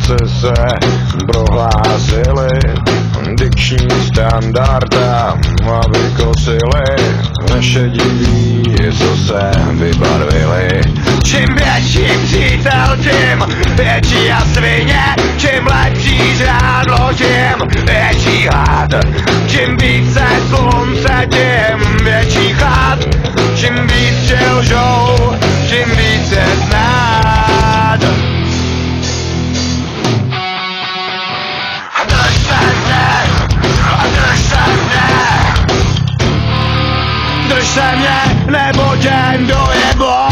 Němce se prohlásili dikční standarda a vykosili naše diví, co se vybarvili. Čím větší přítel, tím větší a svině. Čím lepší žrádlo, tím větší hlad. Čím více slunce, tím větší chlad. Čím víc tě lžou, tím více znát. Drž se mě, drž se mě. Drž se mě, nebo tě dojebou.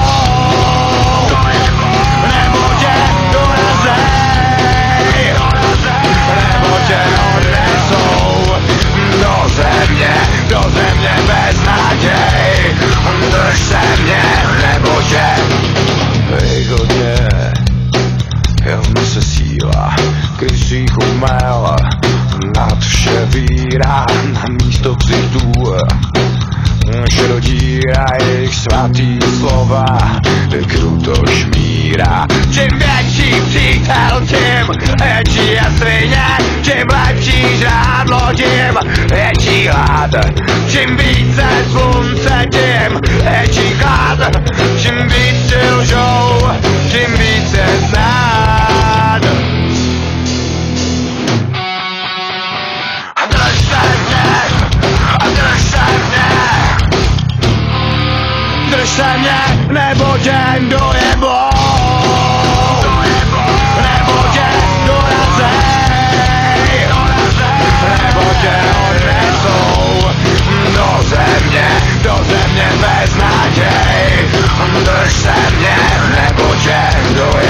Nebo tě dorazej. Nebo tě odnesou do země bez naděj. Drž se mě, nebo tě. Výhodně jen se síla krysích umel nad vše víra na místo ksichtů. Šrodírá jejich svatý slova, kruto šmírá. Čím větší přítel, tím větší a svině. Čím lepší žrádlo, tím větší hlad. Čím více slunce, tím větší chlad. Čím víc ti lžou, tím více znát. Drž se mě, drž se mě. Drž se mě, nebo tě dojebou. Nebo tě dorazej. Nebo tě odnesou do země bez naděj. Drž se mě, nebo tě dojebou.